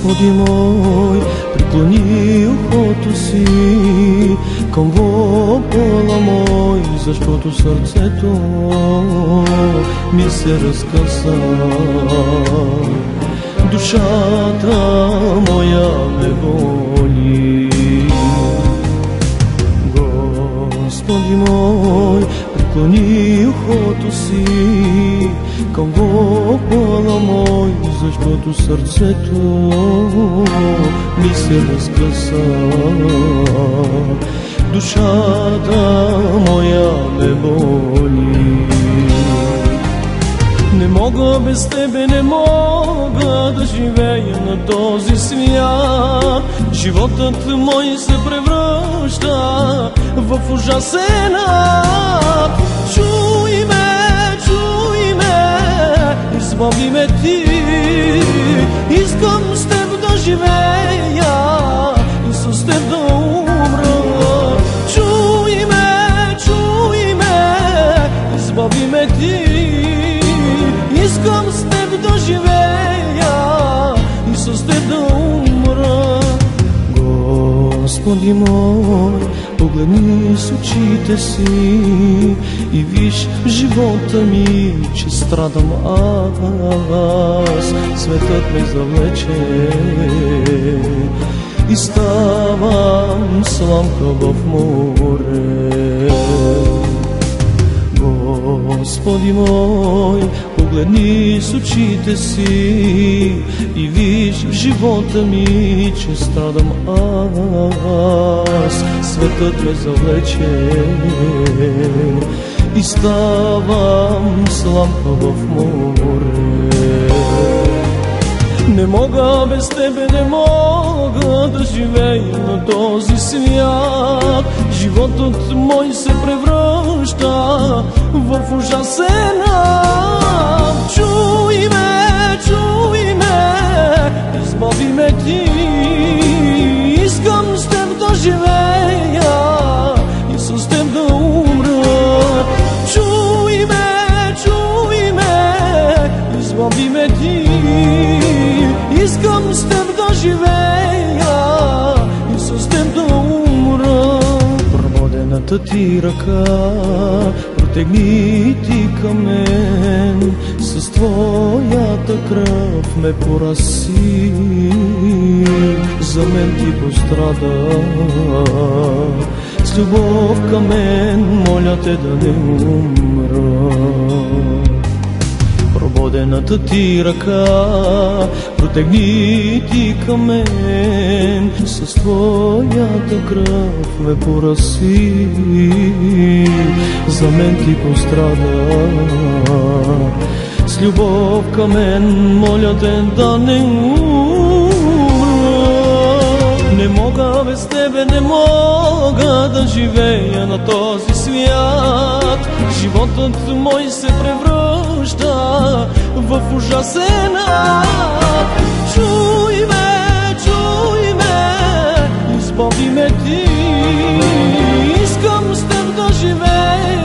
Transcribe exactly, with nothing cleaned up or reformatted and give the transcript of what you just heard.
Господи мой, преклони ухото си към вопла мой, защото сърцето ми се разкъса. Душата моя ме боли. Господи мой, преклони ухото си към вопла мой, защото сърцето ми се разкъса. Душата моя ме боли. Не мога без тебе, не мога да живея на този свят. Животът мой се превръща в ужасен ад. Чуй ме, чуй ме, избави ме ти. Искам с теб да живея и с теб да умра. Чуй ме, чуй ме, избави ме ти. Искам с теб да живея и с теб да умра. Господи мой, погледни с очите си и виж живота ми, че страдам аз. Светът ме завлече и ставам сламка в море. Господи мой, погледни с очите си и виж в живота ми, че страдам аз. Светът ме завлече и ставам сламка в море. Не мога без тебе, не мога да живея на този свят. Животът мой се превръща в ужасен ад. Чуй ме, чуй ме, избави ме ти. Искам с теб да живея и с теб да умра. Чуй ме, чуй ме, избави ме ти. Искам с теб да живея и с теб да умра. Прободената ти ръка протегни ти към мен, с твоята кръв ме пораси. За мен ти пострада, с любов към мен, моля те да не умра. Прободената ти ръка протегни ти към мен, с твоята кръв ме пораси. За мен ти пострада, с любов към мен, моля те да не умра. Не мога без тебе, не мога да живея на този свят. Животът мой се превръща в ужасен ад. Чуй ме, чуй ме, избави ме ти. Искам с теб да живея